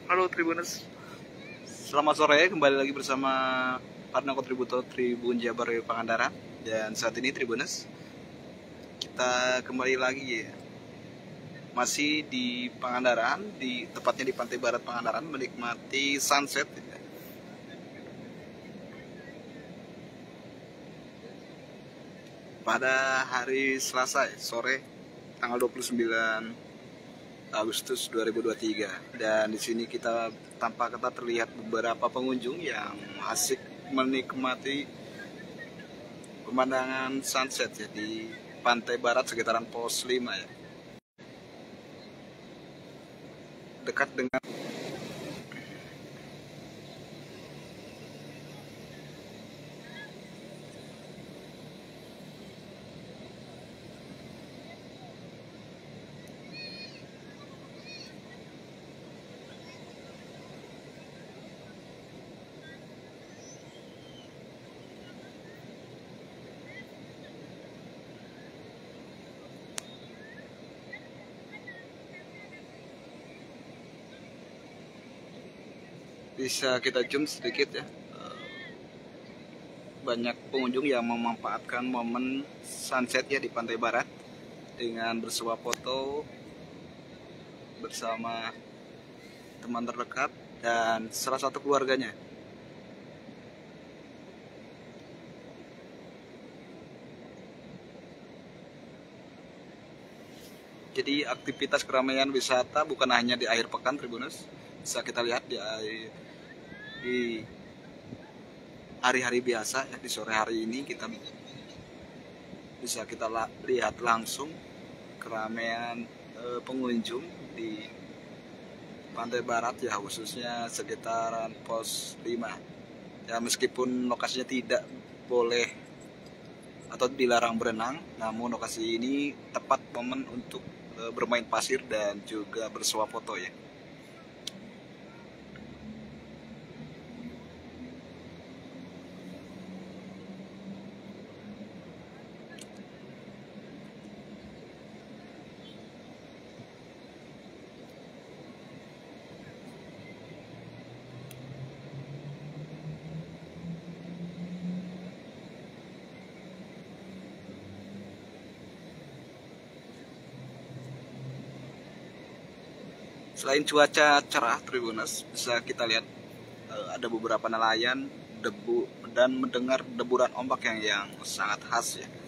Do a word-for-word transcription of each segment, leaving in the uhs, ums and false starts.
Halo Tribuners, selamat sore, kembali lagi bersama partner kontributor Tribun Jabar Pangandaran. Dan saat ini Tribuners, kita kembali lagi ya, masih di Pangandaran, di tepatnya di Pantai Barat Pangandaran, menikmati sunset ya. Pada hari Selasa ya, sore tanggal dua puluh sembilan Agustus dua ribu dua puluh tiga, dan di sini kita tampak kata terlihat beberapa pengunjung yang asik menikmati pemandangan sunset ya di Pantai Barat sekitaran pos lima ya, dekat dengan bisa kita zoom sedikit ya, banyak pengunjung yang memanfaatkan momen sunset ya di Pantai Barat dengan bersuah foto bersama teman terdekat dan salah satu keluarganya. Jadi aktivitas keramaian wisata bukan hanya di akhir pekan Tribuners, bisa kita lihat di di hari-hari biasa ya, di sore hari ini kita bisa kita lihat langsung keramaian eh, pengunjung di Pantai Barat ya, khususnya sekitaran pos lima ya. Meskipun lokasinya tidak boleh atau dilarang berenang, namun lokasi ini tepat momen untuk eh, bermain pasir dan juga bersuah foto ya. Selain cuaca cerah Tribuners, bisa kita lihat uh, ada beberapa nelayan debu dan mendengar deburan ombak yang yang sangat khas ya.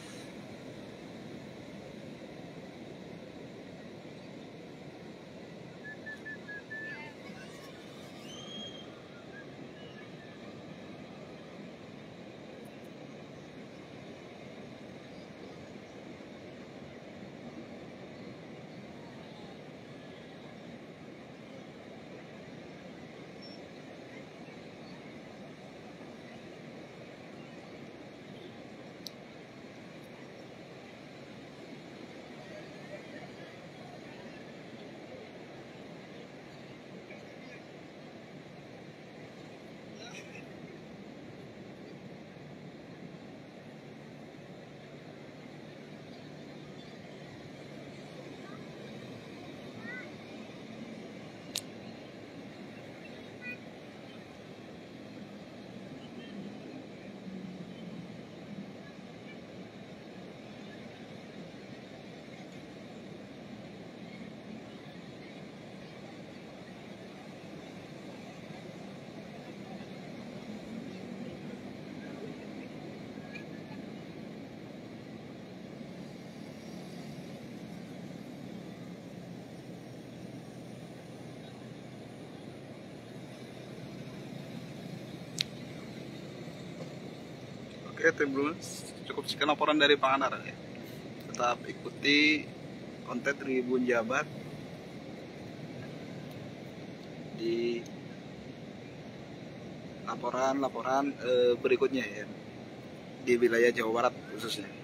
Oke Tribuners, cukup sekian laporan dari Pangandaran ya. Tetap ikuti konten Tribun Jabar di laporan-laporan eh, berikutnya ya, di wilayah Jawa Barat khususnya.